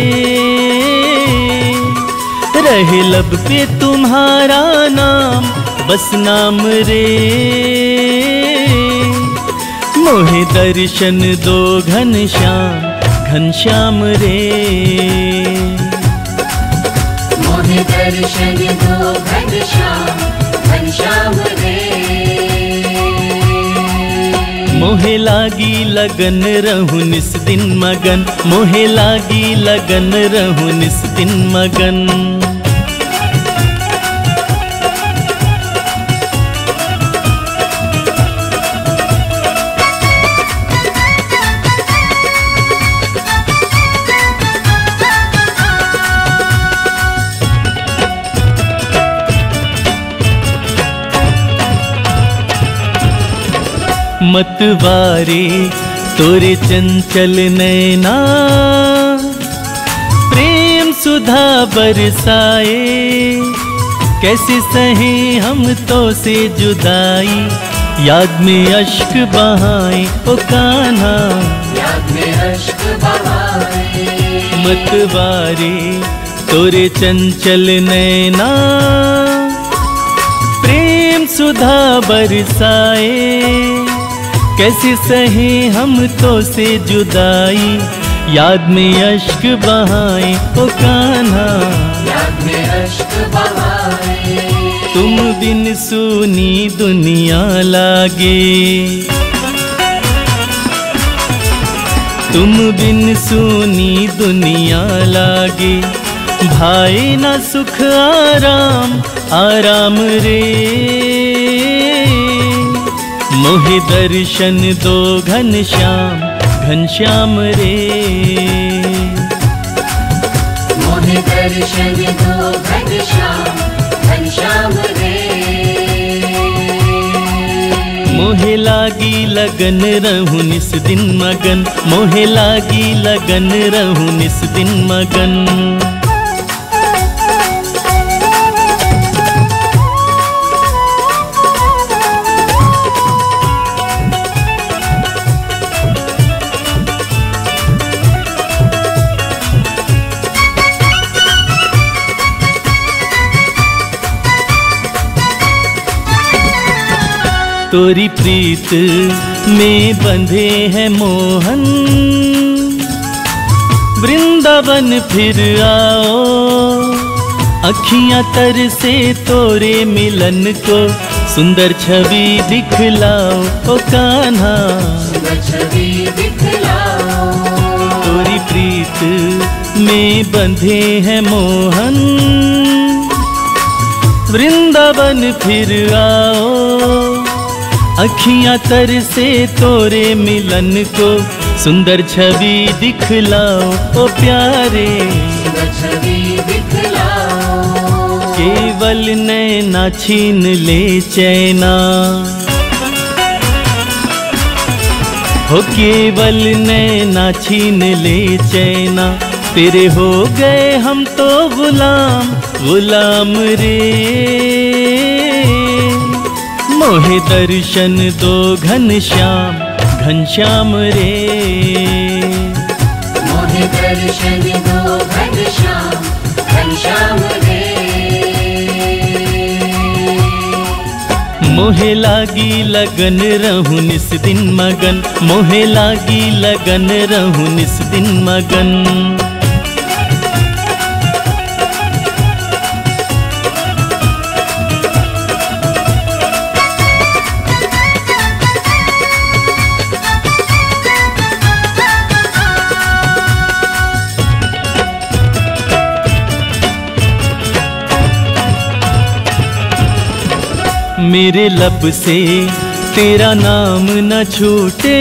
रहे लब पे तुम्हारा नाम, बस नाम रे। मोहे दर्शन दो घनश्याम, घनश्याम रे। मोहे दर्शन दो घनश्याम, घनश्याम रे। मोहे लागी लगन रहूं निस दिन मगन, मोहे लागी लगन रहूं निस दिन मगन। मतवारे तोरे चंचल नैना, प्रेम सुधा बरसाए। कैसे सहे हम तो से जुदाई, याद में अश्क बहाए ओ कान्हा, याद में अश्क बहाए। मतवारे तोरे चंचल नैना, प्रेम सुधा बरसाए। कैसे सहे हम तो से जुदाई, याद में अश्क बहाए ओ कान्हा, याद में अश्क बहाए। तुम बिन सूनी दुनिया लागे, तुम बिन सूनी दुनिया लागे। भाई ना सुख आराम, आराम रे। मोहे दर्शन दो घनश्याम, घनश्याम रे। मोहे दर्शन दो घनश्याम, घनश्याम रे। मोहे लागी लगन रहूं निस दिन मगन, मोहे लागी लगन रहूं निस दिन मगन। तोरी प्रीत में बंधे हैं मोहन। वृंदावन फिर आओ, अखियां तर से तोरे मिलन को सुंदर छवि दिखलाओ ओ कान्हा। सुंदर छवि दिखलाओ। तोरी प्रीत में बंधे हैं मोहन। वृंदावन फिर आओ, अखियां तर से तोरे मिलन को सुंदर छवि दिखलाओ ओ प्यारे। सुंदर छवि दिखलाओ। केवल नैना छीन ले चैना, हो केवल नैना छीन ले चैना। तेरे हो गए हम तो गुलाम गुलाम रे। मोहे दर्शन दो घनश्याम घनश्याम रे। मोहे दर्शन दो घनश्याम घनश्याम रे। मोहे लागी लगन रहूं निस दिन मगन। मोहे लागी लगन रहूं निस दिन मगन। मेरे लब से तेरा नाम न छूटे,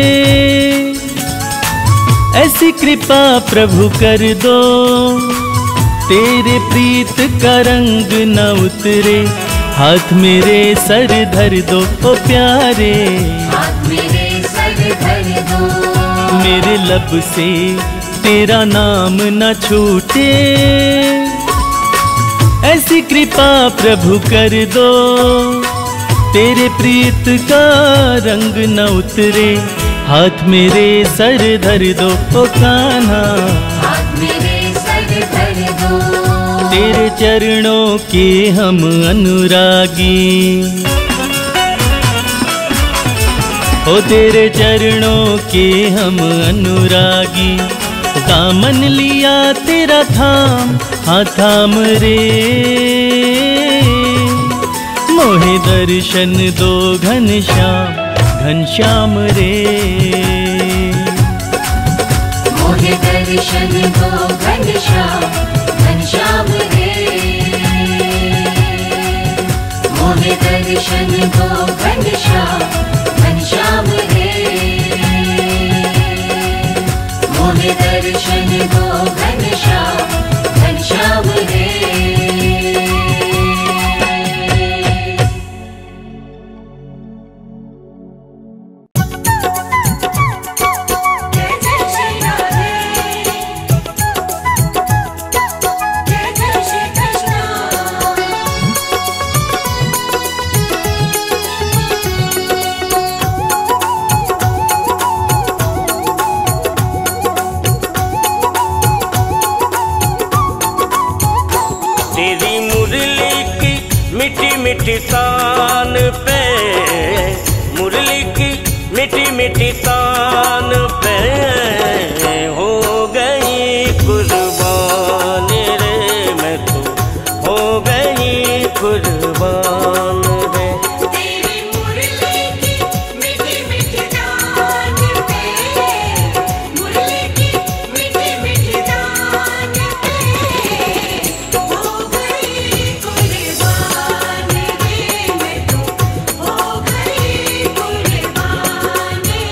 ऐसी कृपा प्रभु कर दो। तेरे प्रीत का रंग न उतरे, हाथ मेरे सर धर दो ओ प्यारे। हाथ मेरे सर धर दो। मेरे लब से तेरा नाम न छूटे, ऐसी कृपा प्रभु कर दो। तेरे प्रीत का रंग न उतरे, हाथ मेरे सर धर दो ओ कान्हा। हाथ मेरे सर धर दो। तेरे चरणों के हम अनुरागी, ओ तेरे चरणों के हम अनुरागी। दामन लिया तेरा थाम, हाँ थाम रे। मोहे दर्शन दो घनश्याम घनश्याम रे। मोहे दर्शन दो घनश्याम घनश्याम रे। मोहे दर्शन दो घनश्याम घनश्याम रे। मोहे दर्शन दो घनश्याम घनश्याम रे। मीठी तान पे, मुरली की मीठी मीठी तान पे हो गई कुर्बान रे। मैं तो हो गई कुर्बान रे। तेरी मुरली की मीठी मीठी तान पे, मुरली की मीठी मीठी तान पे हो गई कुर्बान रे। मैं तो हो गई कुर्बान रे।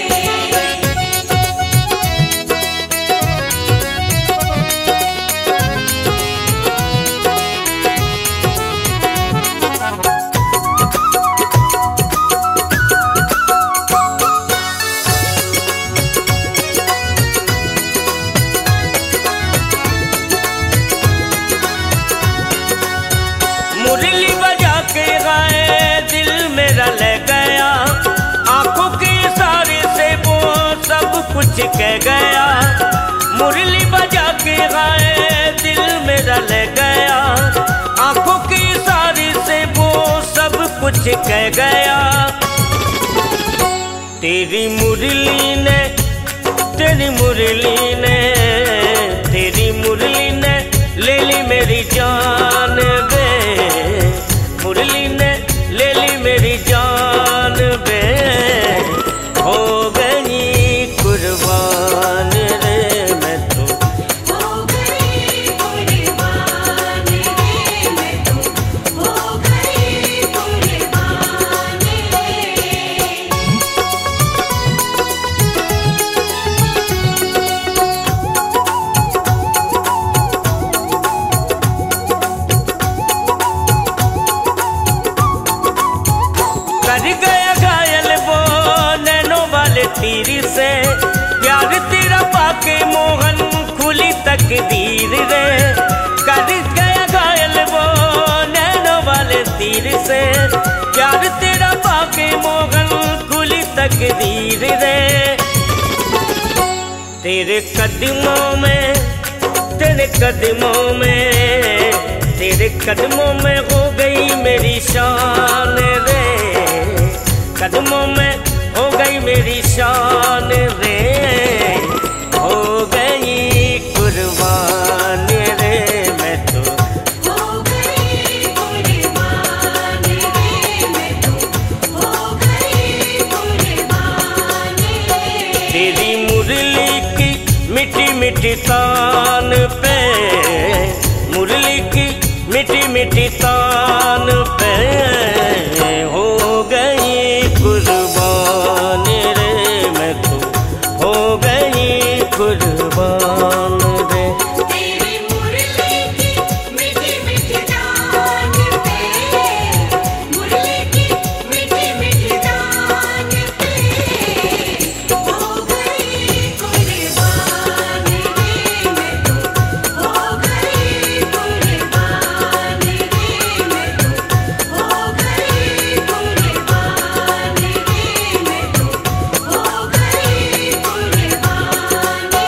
मुरली बजा के गाए दिल मेरा ले गया, आंखों के इशारे से वो सब कुछ कह गया। मुरली बजा के गाए दिल मेरा ले गया, आंखों के इशारे से वो सब कुछ कह गया। तेरी मुरली ने तेरी मुरली ने तेरी मुरली ने ले ली मेरी जान बे, मुरली ने ले ली मेरी जान बे, हो गई कुर्बान रे मैं तो, हो गई कुर्बान रे मैं तो, हो गई कुर्बान रे। कर गया घायल वो नैनों वाले तीर से, प्यार तेरा पाके मोहन खुली तकदीर रे। कर गया घायल वो नैनों वाले तीर से, प्यार तेरा पाके मोहन खुली तकदीर रे। तेरे कदमों में तेरे कदमों में तेरे कदमों में हो गई मेरी शान रे, कदमों में हो गई मेरी शान रे, हो गई कुर्बान रे मैं तो, हो गई कुर्बान रे मैं तो, हो गई कुर्बान रे। तेरी मुरली की मिठी मिठी तान पे, मुरली की मिठी मिठी तान पे, हो गई कुर्बान रे मैं तो, हो गई कुर्बान रे। तेरी मुरली की मीठी मीठी डांट पे, मुरली की मीठी मीठी डांट पे, हो गई कुर्बान रे मैं तो, हो गई कुर्बान रे मैं तो, हो गई कुर्बान रे मैं तो, हो गई कुर्बान रे।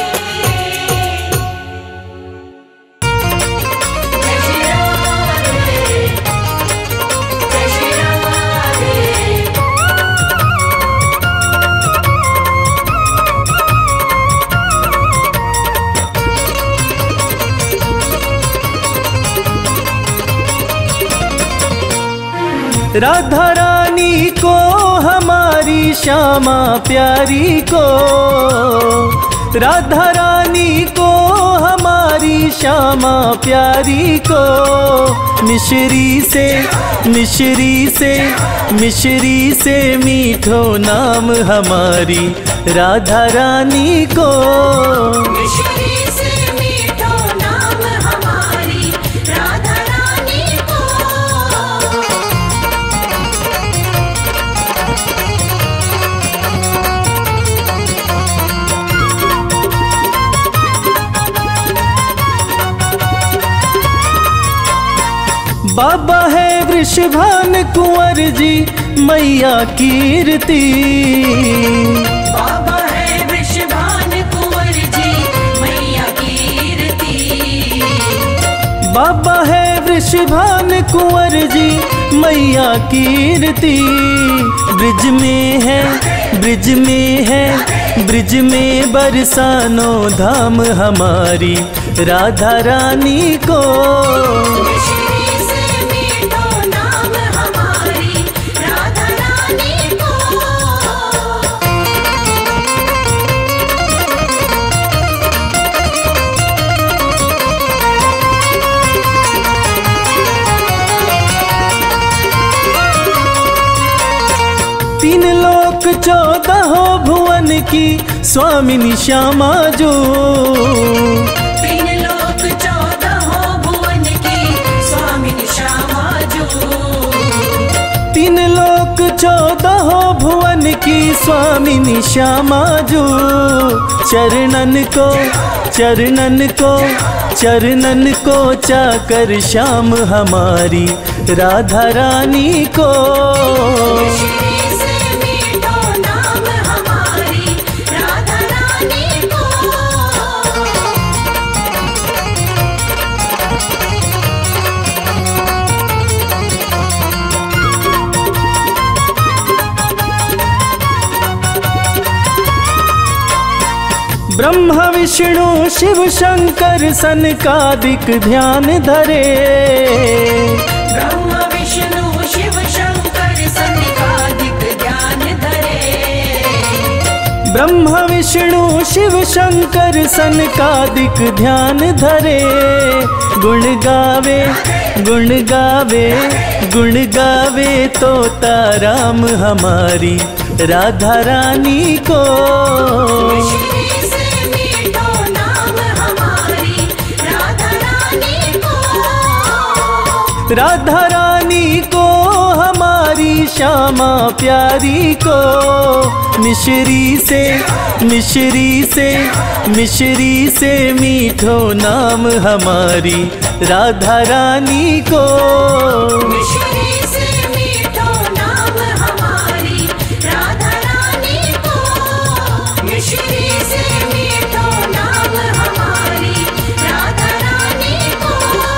राधा रानी को हमारी श्यामा प्यारी को, राधा रानी को हमारी श्यामा प्यारी को, मिश्री से मिश्री से मिश्री से मीठो नाम हमारी राधा रानी को। मिश्री से मीठो नाम हमारी राधा रानी को। बाबा है वृषभान कुंवर जी मैया कीर्ति, बाबा है वृषभान कुंवर जी मैया कीर्ति, बाबा है वृषभान कुंवर जी मैया कीर्ति। ब्रिज में है ब्रिज में है ब्रिज में बरसानो धाम हमारी राधा रानी को। मिश्री से मीठो नाम हमारी राधा रानी को। तीन लोक 14 भुवन की स्वामिनी श्यामा जो, तीन लोक 14 भुवन की स्वामिनी श्यामा जो, तीन लोक 14 भुवन की स्वामिनी श्यामा जो। चरणन को चरणन को चरणन को चाकर श्याम हमारी राधा रानी को। मिश्री से मीठो नाम हमारी राधा रानी को। ब्रह्मा विष्णु शिव शंकर सनकादिक ध्यान धरे। ब्रह्मा विष्णु शिव शंकर सनकादिक ध्यान धरे। ब्रह्मा विष्णु शिव शंकर सनकादिक ध्यान धरे। गुण गावे गुण गावे गुण गावे तोता राम हमारी राधा रानी को। मिश्री से मीठो नाम हमारी राधा रानी को। राधा रानी को हमारी श्यामा प्यारी को। मिश्री से मिश्री से मिश्री से मीठो नाम हमारी राधा रानी को। मिश्री से मीठो नाम हमारी राधा रानी को। मिश्री से मीठो नाम हमारी राधा रानी को।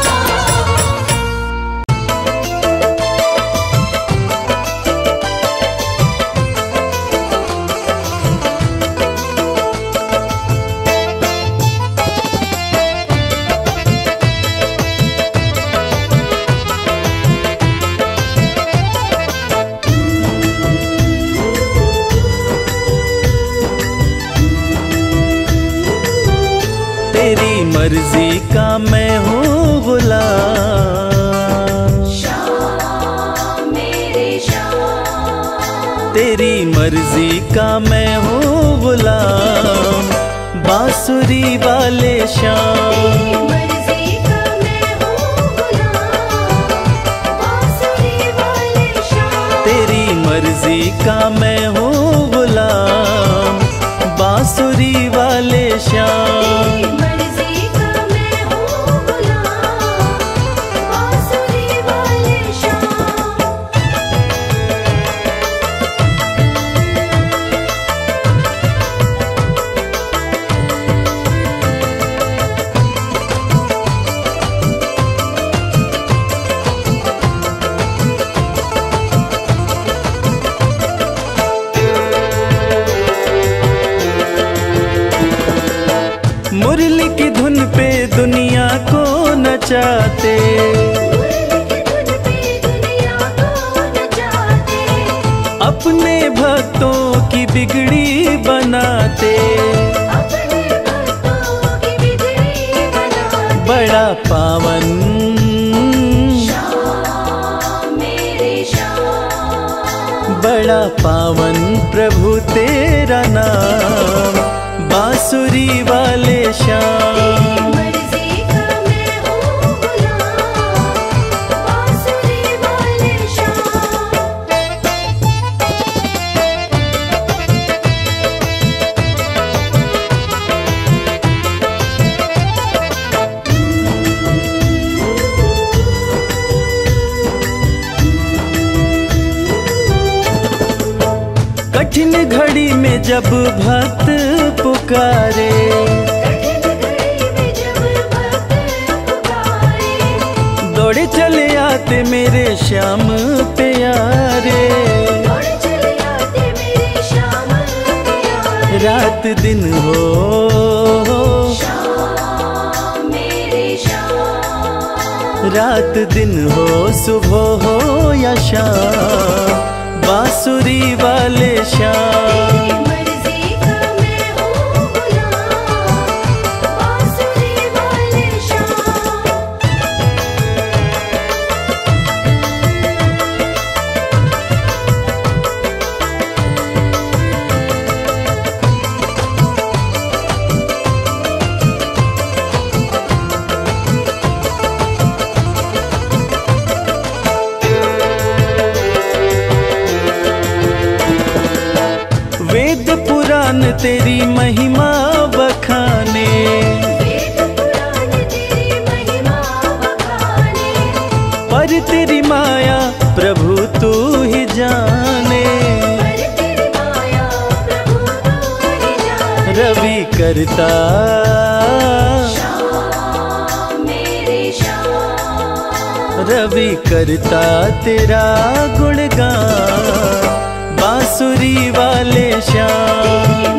तेरी मर्जी का मैं हूँ गुलाम। श्याम मेरे श्याम। तेरी मर्जी का मैं हूँ गुलाम। बांसुरी वाले श्याम। मर्जी का मैं हूँ गुलाम। बांसुरी वाले श्याम। तेरी मर्जी का मैं हूँ गुलाम। बांसुरी वाले श्याम। मर्जी का मैं हूँ गुलाम। बांसुरी वाले श्याम। मुरली की धुन पे दुनिया को नचाते। अपने भक्तों की बिगड़ी बनाते। बड़ा पावन बड़ा पावन प्रभु तेरा नाम। बांसुरी वाले श्याम। मर्जी का मैं हूँ गुलाम। बांसुरी वाले श्याम। कठिन घड़ी में जब भक्त पुकारे। दौड़े चले आते मेरे श्याम प्यारे। रात दिन हो रात दिन हो सुबह हो या शाम। बांसुरी वाले श्याम। मर्जी का मैं हूँ गुलाम। बांसुरी वाले श्याम। वेद पुराण तेरी महिमा बखाने। वेद पुराण तेरी महिमा बखाने। पर तेरी माया प्रभु तू ही जाने। पर तेरी माया प्रभु तू ही जाने। रवि करता श्याम मेरे श्याम। रवि करता तेरा गुणगान। बांसुरी वाले श्याम।